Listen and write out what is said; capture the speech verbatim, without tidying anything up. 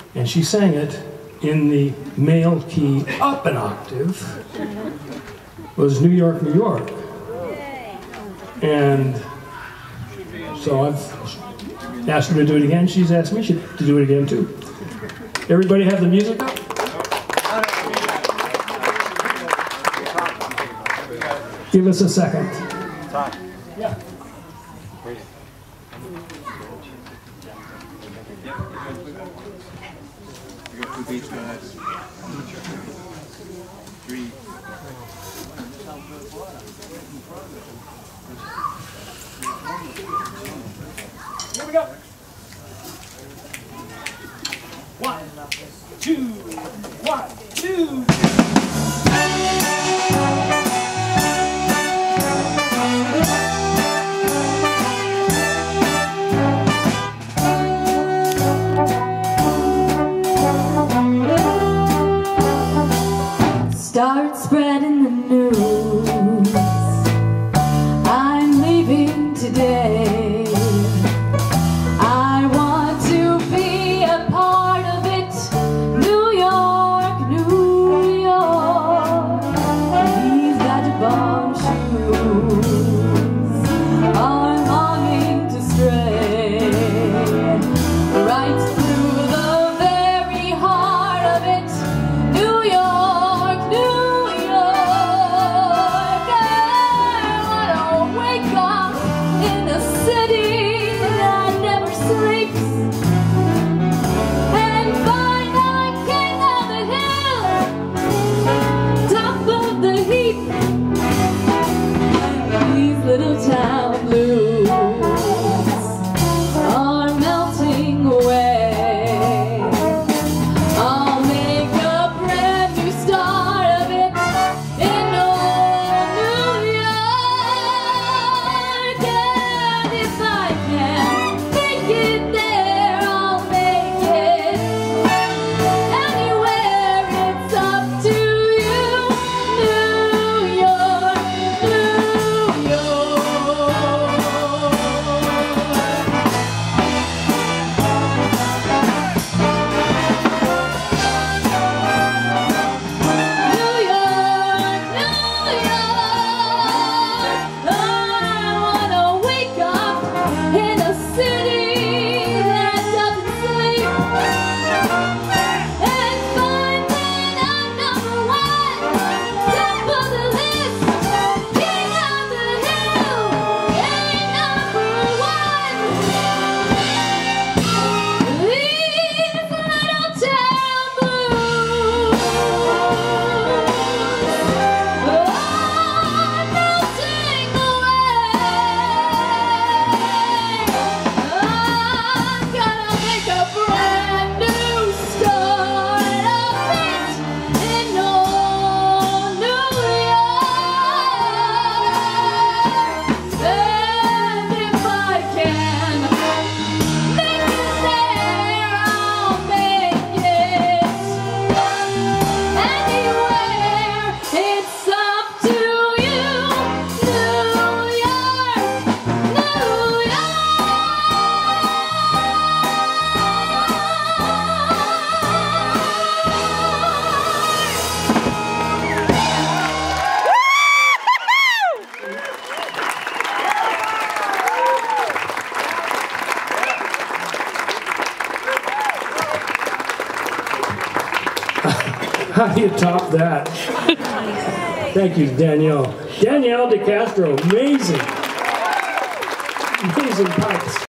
and she sang it in the male key up an octave, was New York, New York. And so I've asked her to do it again. She's asked me to do it again too. Everybody have the music up? Give us a second. Yeah. Two beats, guys. Three. Here we go. One, two, one, two. Start spreading the news. I'm leaving today. I want to be a part of it. New York, New York. These vagabond shoes are longing to stray right through the very heart of it. New York, New York. I wanna wake up in a city that never sleeps and find the king of the hill, top of the heap. These little town blues are melting away. I'll make a brand new start of it in old New York. And if I can make it there, I'll make it anywhere. It's up to you. New York, New York. New York, New York. I wanna wake up in a city that doesn't sleep and find that I'm number one, top of the list, king of the hill, and number one. These little town blues are melting away. I'm gonna make a brand new start of it in old New York. And if I can make it there, I'll make it anywhere. It's up to you. New York, New York. How do you top that? Thank you, Danielle. Danielle DeCastro, amazing. Amazing pipes.